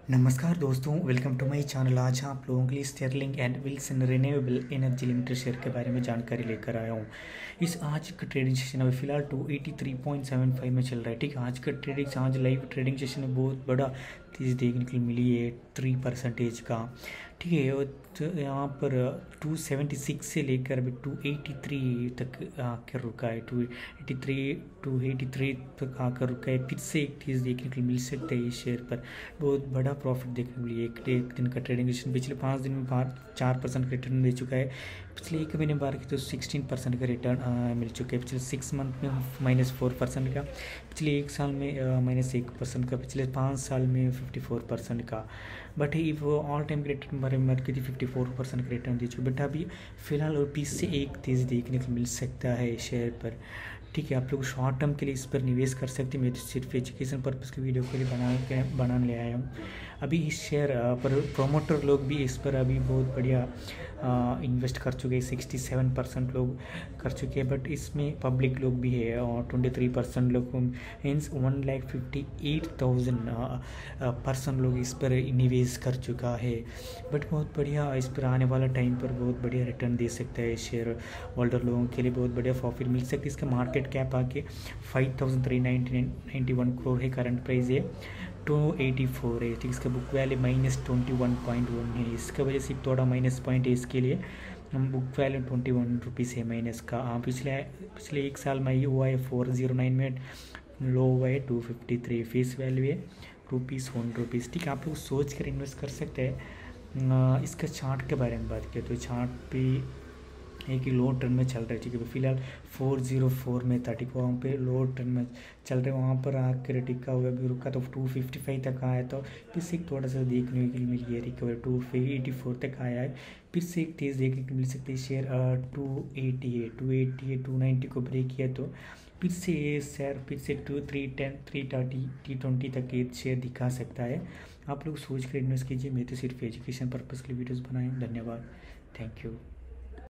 नमस्कार दोस्तों, welcome to my channel. आज आप लोगों के लिए Sterling and Wilson Renewable Energy Limited share के बारे में जानकारी लेकर आया हूँ। इस आज का ट्रेडिंग सेशन अभी फिलहाल 283.75 में चल रहा है। ठीक है, आज का ट्रेडिंग आज लाइव ट्रेडिंग सेशन में बहुत बड़ा तेज़ देखने को मिली है 3% का। ठीक है, और यहाँ पर 276 से लेकर अभी 283 तक आकर रुका है। 283 तक आकर रुका है। फिर से एक चीज़ देखने को मिल सकता है इस शेयर पर बहुत बड़ा प्रॉफिट देखने को मिली। एक दिन का ट्रेडिंग सेशन पिछले 5 दिन में 4% का रिटर्न दे चुका है। पिछले एक महीने बार की तो 16% का रिटर्न मिल चुका है। पिछले 6 मंथ में -4% का, पिछले एक साल में -1% का, पिछले 5 साल में 54% का। बट वो ऑल टाइम के रिटर्न बारे में बात की थी 54% का रिटर्न दे चुके। बट अभी फिलहाल और 20 से एक तेज़ देखने को मिल सकता है शेयर पर। ठीक है, आप लोग शॉर्ट टर्म के लिए इस पर निवेश कर सकते हैं। मैं तो सिर्फ एजुकेशन पर्पज़ की वीडियो के लिए बनाने ले आया हूँ। अभी इस शेयर पर प्रोमोटर लोग भी इस पर अभी बहुत बढ़िया इन्वेस्ट कर चुके हैं। 67% लोग कर चुके हैं। बट इसमें पब्लिक लोग भी है और 23% लोग मीन्स 1,58,000 पर्सन लोग इस पर निवेश कर चुका है। बट बहुत बढ़िया इस पर आने वाला टाइम पर बहुत बढ़िया रिटर्न दे सकता है। शेयर होल्डर लोगों के लिए बहुत बढ़िया प्रॉफिट मिल सकती है। इसका मार्केट कैप आके 5,391 करोड़ है। करंट प्राइस है 284 है। ठीक, इसका बुक वैल्यू -21.1 है। इसका वजह से थोड़ा माइनस पॉइंट है इसके लिए। हम बुक वैल्यू 21 रुपीज़ है माइनस का। पिछले एक साल में हुआ है 409 में, लो हुआ है 253। फेस वैल्यू है ₹1। ठीक है, आप लोग सोच कर इन्वेस्ट कर सकते हैं। इसका चार्ट के बारे में बात करें तो चार्ट पे एक ही लो टर्न में चल रहा है। ठीक है, फिलहाल 404 में था। ठीक है, वहाँ पे लो टर्न में चल रहे, वहाँ पर आकर टिका हुआ भी रुका तो 255 तक आया। तो फिर से थोड़ा सा देखने के लिए मिली है रिकवर, 284 तक आया है। फिर से एक तेज़ देखने को मिल सकती है। शेयर 280 290 को ब्रेक किया तो फिर से ये शेयर फिर से 310 330 T20 तक ये शेयर दिखा सकता है। आप लोग सोच कर इन्वेस्ट कीजिए। मैं तो सिर्फ एजुकेशन पर्पज़ के लिए वीडियोज़ बनाए। धन्यवाद, थैंक यू।